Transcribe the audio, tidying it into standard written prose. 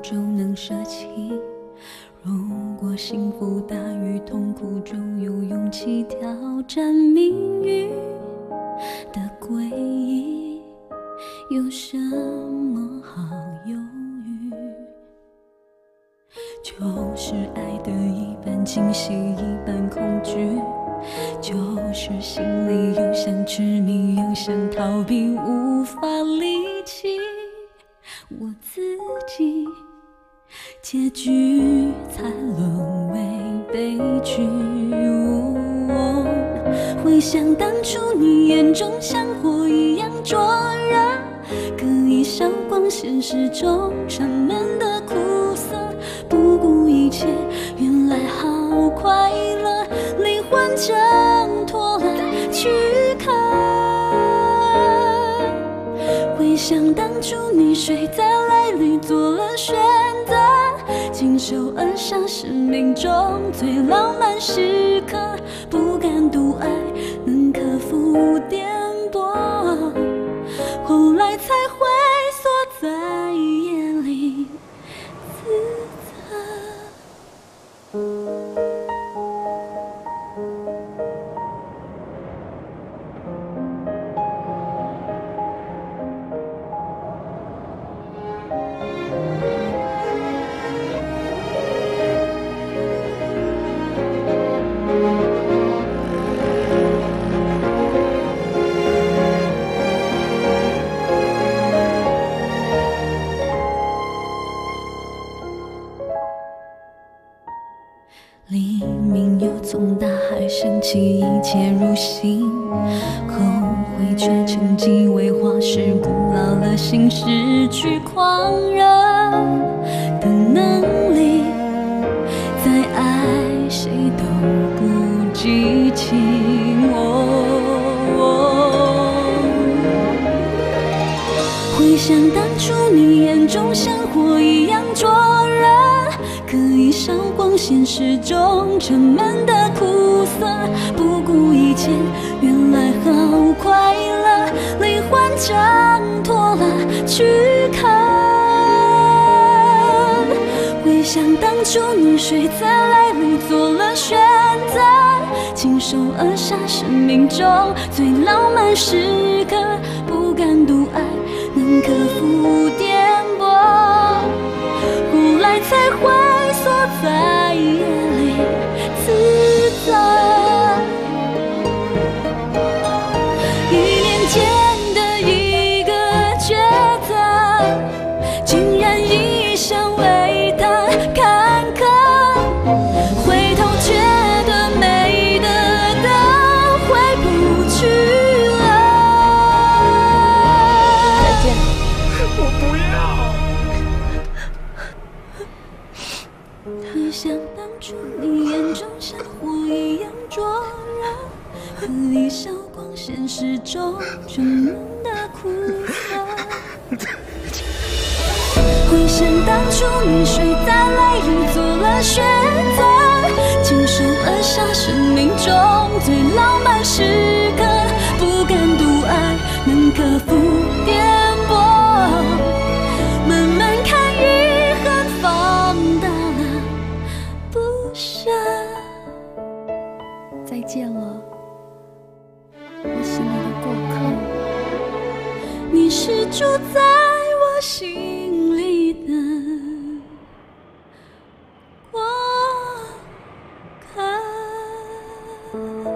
就能舍弃。如果幸福大于痛苦，就有勇气挑战命运的诡异。有什么好犹豫？就是爱的一半惊喜，一半恐惧。就是心里又想痴迷，又想逃避，无法理清我自己。结局才沦为悲剧。回想当初你眼中像火一样灼热，可以烧光现实中沉闷的苦涩，不顾一切，原来好快乐，灵魂挣脱了躯壳。回想当初你睡在泪里做了选择，亲手扼杀生命中最浪漫时刻，不敢独爱，能克服颠簸，后来才会缩在夜里自责。黎明又从大海升起，一切如新，后悔却趁机为花时古老了心，失去狂热的能力，再爱谁都不激情。回想当初你眼中像火一样灼热，可以烧光现实中沉闷的苦涩，不顾一切，原来好快乐，灵魂挣脱了躯壳。回想当初你睡在泪里做了选择，亲手扼杀生命中最浪漫时刻，不敢独爱，能克服颠簸，后来才会缩在夜里自责。1年间的一个抉择，竟然一生为他坎坷，回头觉得没得到，回不去了。 再见，我不要。 回想当初你眼中像火一样灼热，可以烧光现实中沉闷的苦涩。回想当初你睡在泪里做了选择，亲手扼杀生命中最浪漫时刻，不敢独爱，能克服颠簸，慢慢看遗憾放大了不舍。再见了，我心里的过客，你是住在我心里的过客。